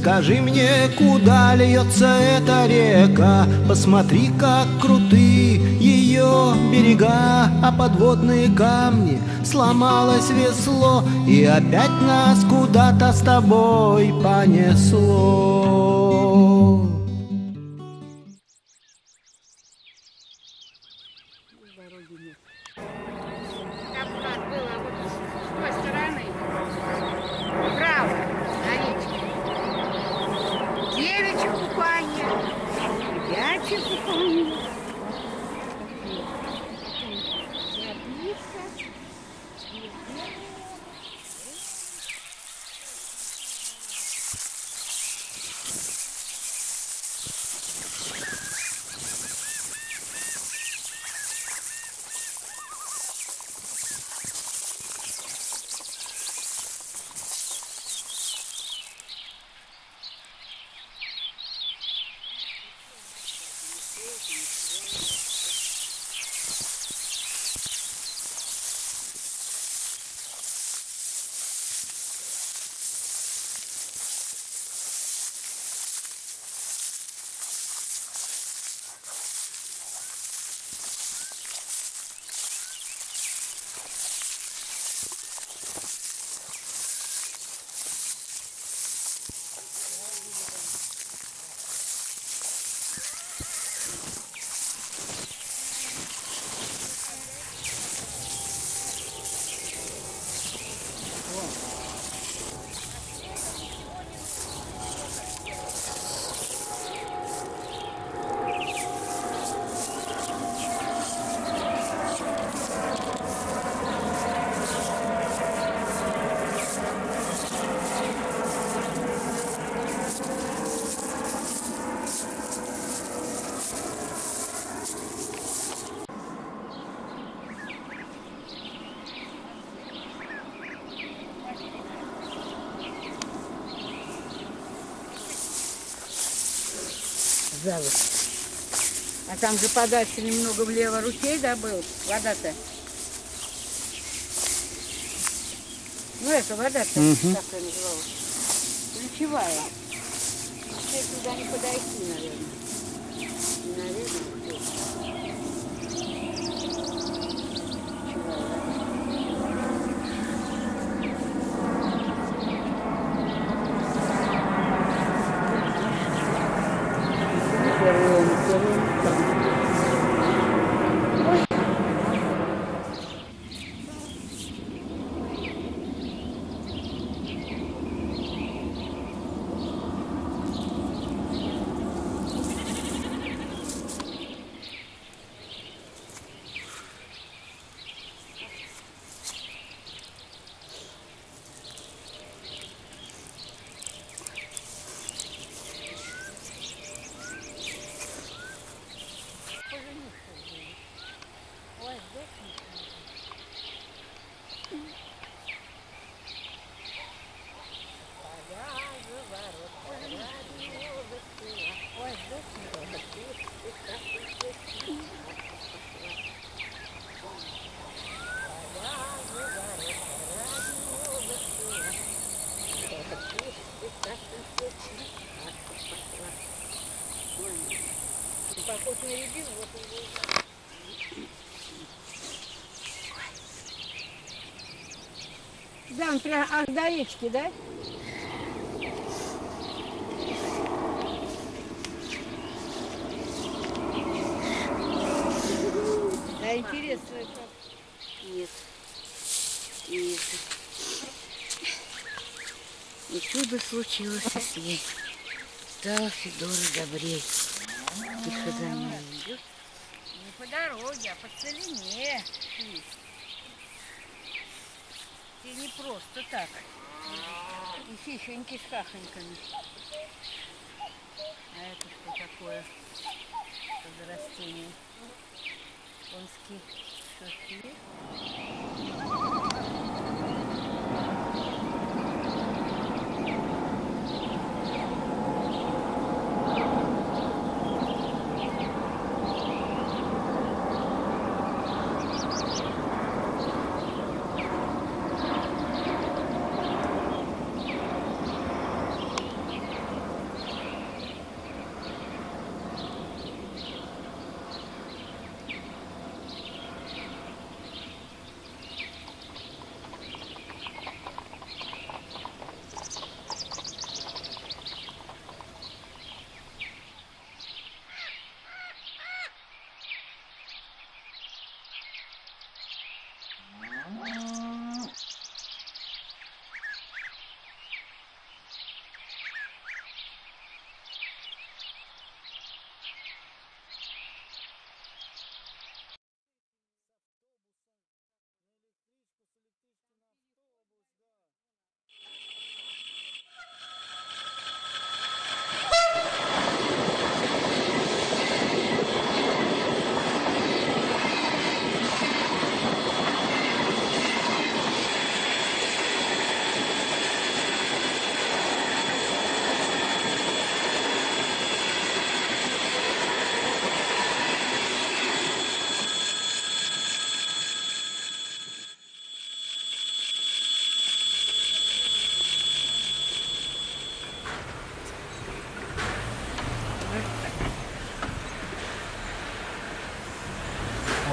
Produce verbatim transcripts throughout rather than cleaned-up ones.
Скажи мне, куда льется эта река? Посмотри, как крутые ее берега, а подводные камни сломалось весло, и опять нас куда-то с тобой понесло. А там же подальше немного влево ручей, да, был? Вода-то. Ну, это вода-то, Угу. как она называлась. Ключевая. Теперь туда не подойти, наверное. Не наверное, да, он прям аж до речки, да? Да, интересно это. Нет. Нет. И чудо случилось с ней. Стала Федора добрей. Тихо за ней идет. Не по дороге, а по целине. И не просто так. И фифеньки с хахоньками. А это что такое? Что за растение? Конские шашлыки.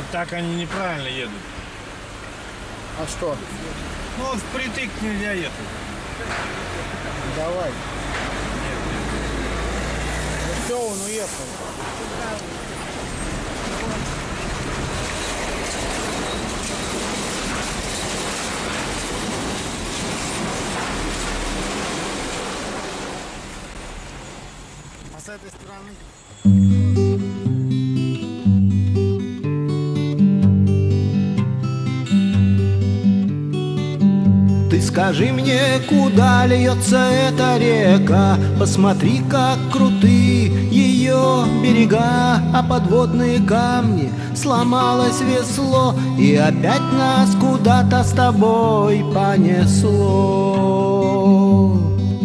Вот так они неправильно едут. А что? Ну вот впритык нельзя ехать. Давай. Ну все, он уехал. А с этой стороны? Ты скажи мне, куда льется эта река? Посмотри, как круты ее берега, а подводные камни сломалось весло, и опять нас куда-то с тобой понесло.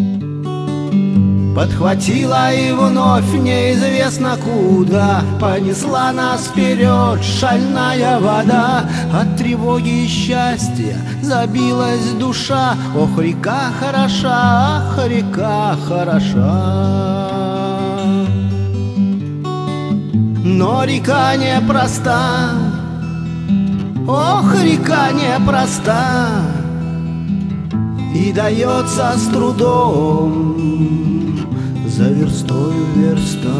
Подхватила и вновь неизвестно куда понесла нас вперед шальная вода. От тревоги и счастья забилась душа. Ох, река хороша, ах, река хороша. Но река непроста, ох, река непроста, и дается с трудом за верстою верста.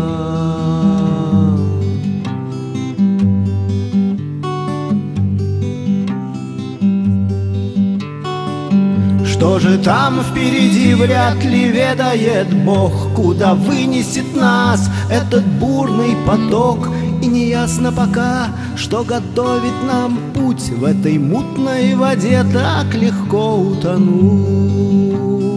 Что же там впереди, вряд ли ведает Бог, куда вынесет нас этот бурный поток. И неясно пока, что готовит нам путь в этой мутной воде, так легко утонуть.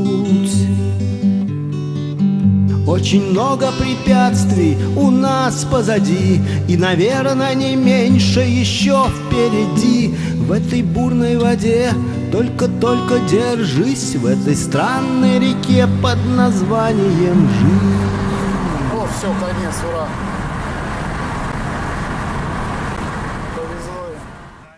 Очень много препятствий у нас позади, и, наверное, не меньше еще впереди. В этой бурной воде только-только держись, в этой странной реке под названием жизнь. О, все, конец, ура. Повезло им.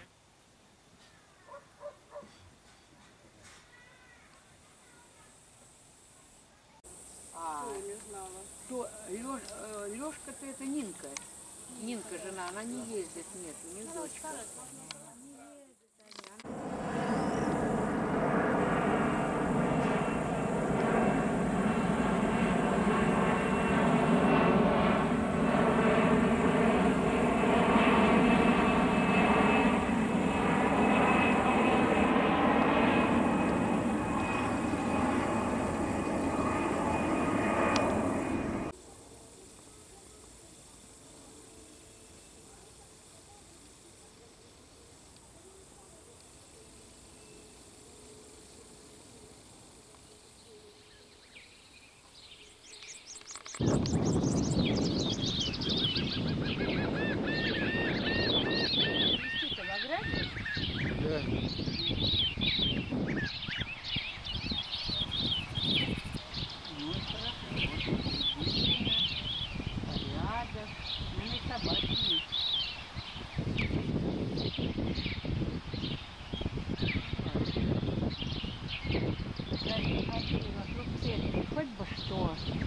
Лёшка-то это Нинка. Нинка жена, она не ездит, нет, у них дочка. Хоть бы что.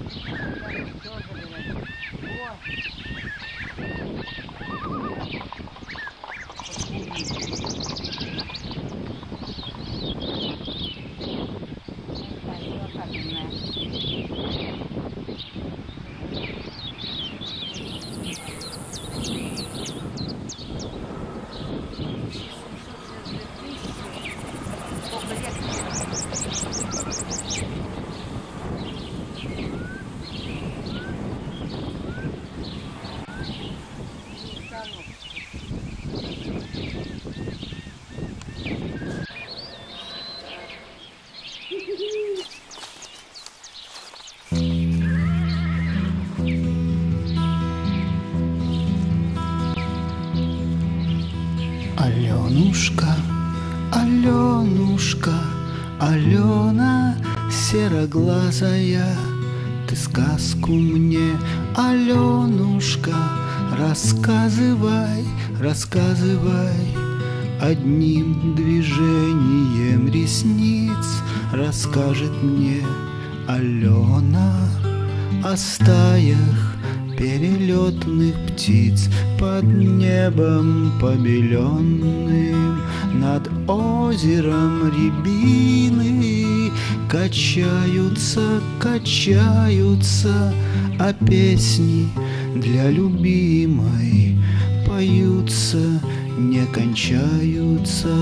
Аленушка, Аленушка, Алена сероглазая, ты сказку мне, Аленушка, рассказывай, рассказывай. Одним движением ресниц расскажет мне Алена о стаях перелетных птиц под небом небом побеленным, над озером рябины качаются, качаются, а песни для любимой поются, не кончаются.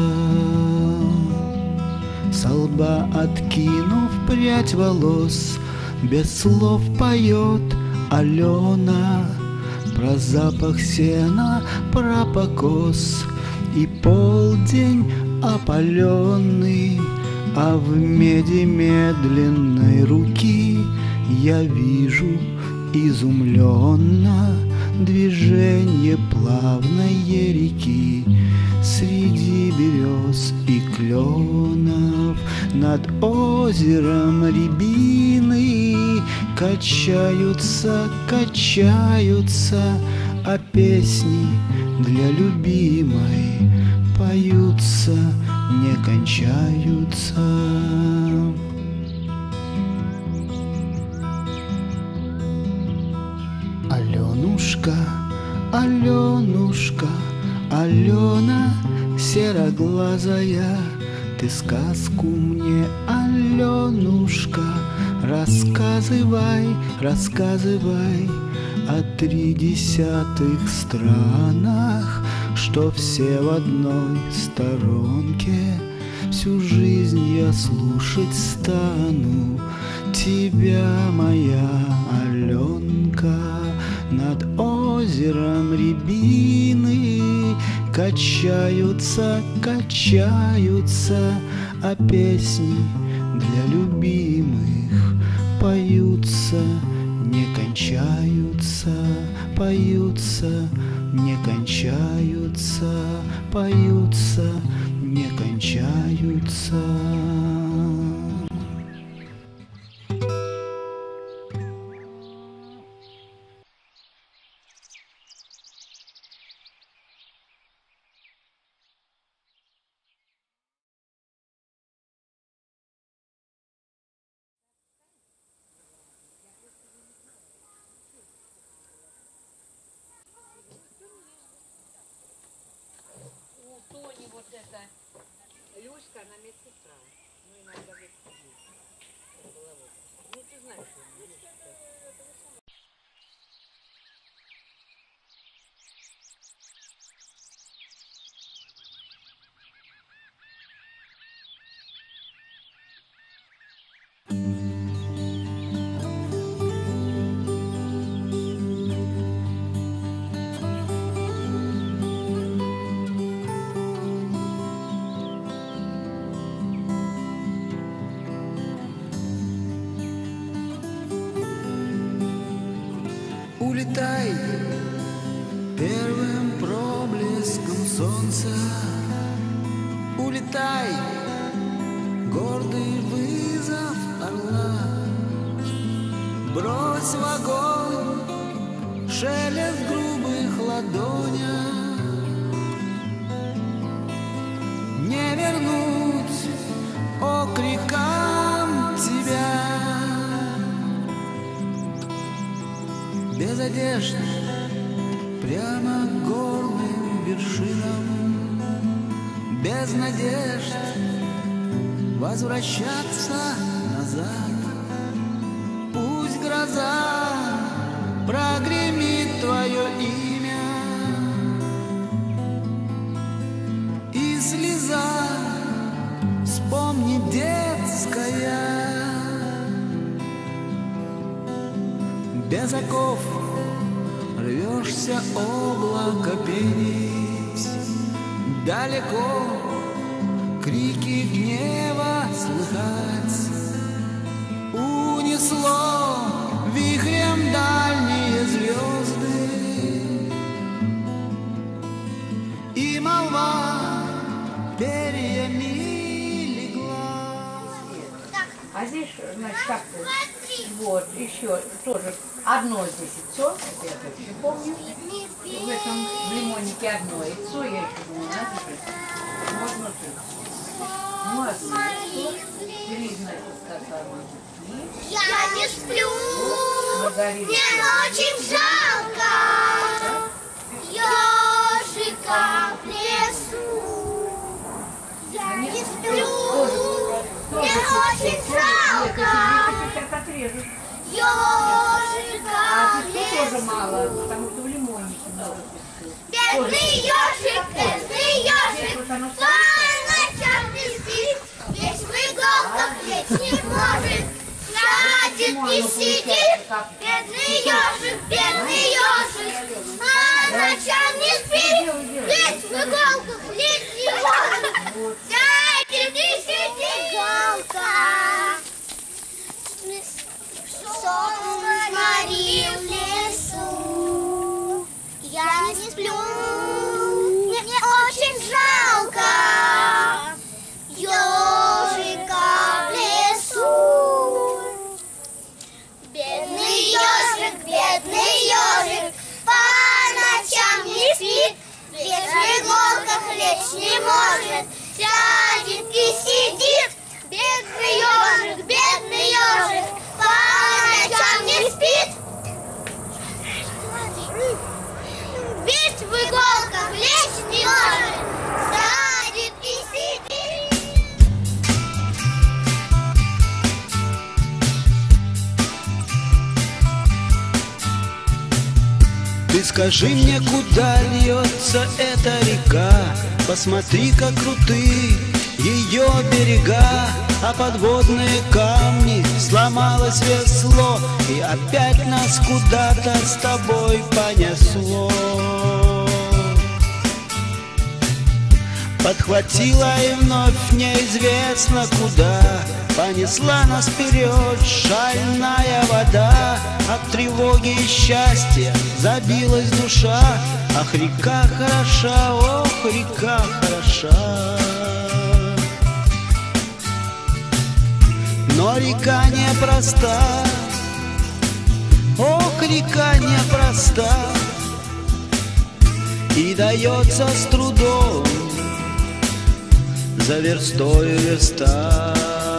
Со лба откинув прядь волос, без слов поет Алена про запах сена, про покос и полдень опаленный, а в меди медленной руки я вижу изумленно движение плавной реки среди берез и кленов. Над озером рябины качаются, качаются, а песни для любимой поются, не кончаются. Аленушка, Аленушка, Алена сероглазая, ты сказку мне, Аленушка, рассказывай, рассказывай о тридесятых странах, что все в одной сторонке. Всю жизнь я слушать стану тебя, моя Аленка. Над озером рябины качаются, качаются, а песни для любимых поются, не кончаются, поются, не кончаются, поются, не кончаются. Вот это Люська, она медсестра. Ну, иногда говорит, ну, ты знаешь, что она медсестра. Улетай первым проблеском солнца, улетай, гордый вызов орла. Брось в огонь шелест грубых ладонях, не вернуть окрикам тебя. Без одежды, прямо к горным вершинам, без надежд возвращаться назад. Пусть гроза прогремит твое имя, и слеза вспомнит детская. Без оков рвешься облако пенить, далеко крики гнева слыхать. Унесло вихрем дальние звезды, и молва перьями легла. А здесь, значит, как вот, еще тоже одно здесь яйцо, это я точно помню. В этом в лимоннике одно яйцо, я еще думаю, надо жить. Вот внутри. Ну, одно яйцо, три, значит, кота мужики. Я не сплю, Маргарина. мне очень жалко. Ёжик Ежика в лесу. Я не сплю, мне очень жалко. Ежика в лесу. мало, потому что в лимоннике много песку. Бедный ежик, бедный ежик, по ночам не спит, весь в иголках лечь не может, сядет и сидит. Бедный ежик, бедный ежик, по ночам не спит, весь в иголках лечь не может, сядет и сидит. Иголка. Сон морил в лесу. Я не сплю, мне очень жалко ежика в лесу. Бедный ежик, бедный ежик, по ночам не спит, весь в иголках лечь не может, сядет и сидит. Бедный ежик, бедный ежик, по ночам не спит, весь в иголках лечь не может, садит и сидит. Ты скажи мне, куда льется эта река? Посмотри, как крутые ее берега, а подводные камни сломалось весло, и опять нас куда-то с тобой понесло. Подхватила и вновь неизвестно куда понесла нас вперед шальная вода. От тревоги и счастья забилась душа. Ах, река хороша, ох, река хороша. Но река непроста, ох, река непроста, и дается с трудом за верстою верста.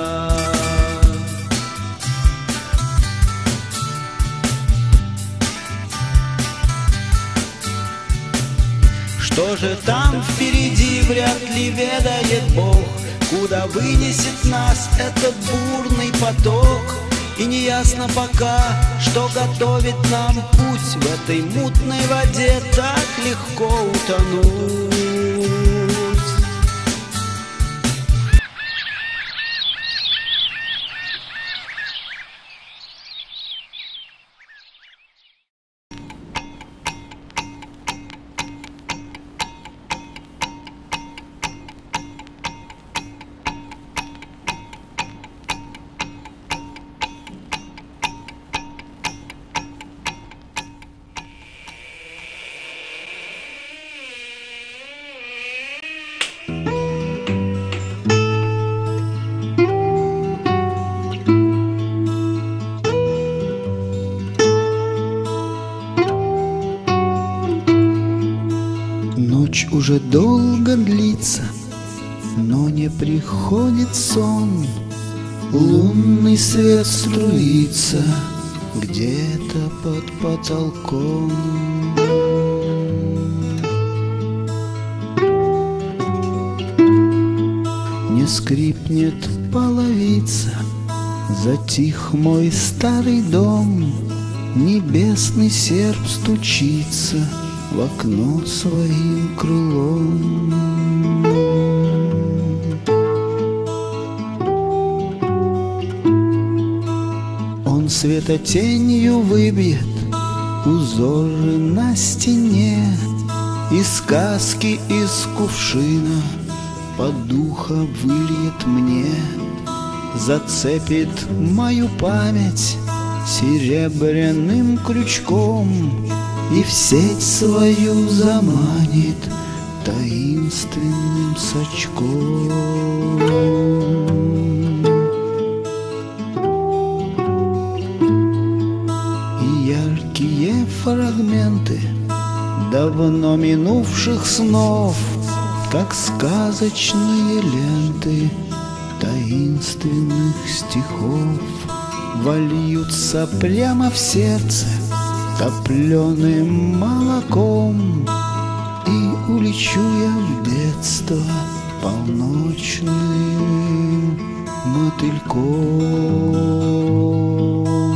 Что же там впереди, вряд ли ведает Бог, куда вынесет нас этот бурный поток. И неясно пока, что готовит нам путь в этой мутной воде, так легко утонуть. Ночь уже долго длится, но не приходит сон. Лунный свет струится где-то под потолком. Не скрипнет половица, затих мой старый дом. Небесный серп стучится в окно своим крылом. Он светотенью выбьет узоры на стене, и сказки из кувшина под духа выльет мне. Зацепит мою память серебряным крючком и в сеть свою заманит таинственным сачком. И яркие фрагменты давно минувших снов, как сказочные ленты таинственных стихов, вольются прямо в сердце топленым молоком и улечу я в детство полночным мотыльком.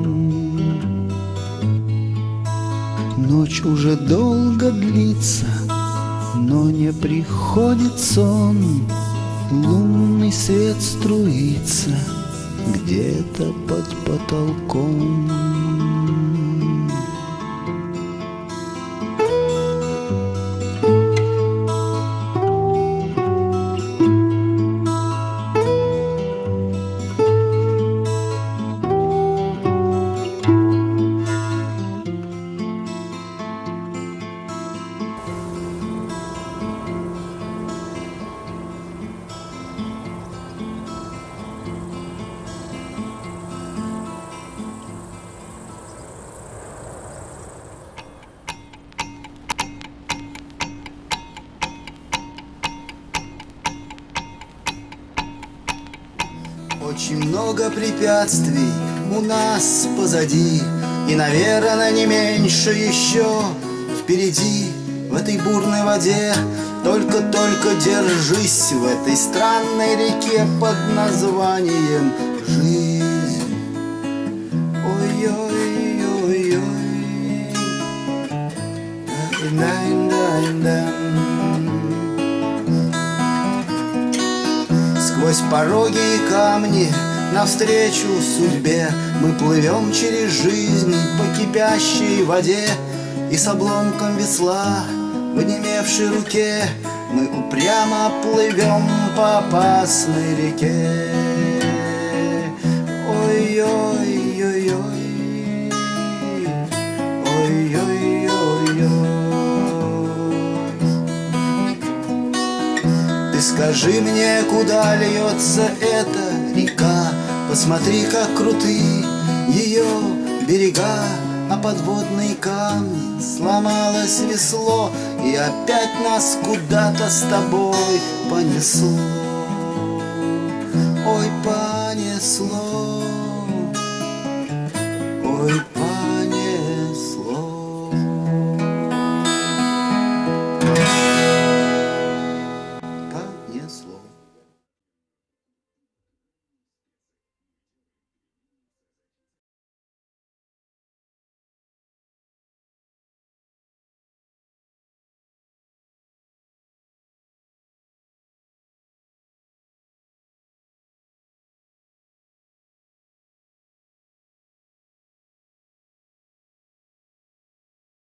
Ночь уже долго длится, но не приходит сон. Лунный свет струится где-то под потолком. Очень много препятствий у нас позади, и, наверное, не меньше еще впереди. В этой бурной воде только-только держись, в этой странной реке под названием жизнь. Ой-ой-ой-ой, сквозь пороги и камни навстречу судьбе мы плывем через жизнь по кипящей воде, и с обломком весла в онемевшей руке мы упрямо плывем по опасной реке. Ой-ой-ой-ой, ой-ой-ой-ой. Ты скажи мне, куда льется эта река? Посмотри, как круты ее берега, а подводные камни сломалось весло, и опять нас куда-то с тобой понесло. Ой, понесло, ой,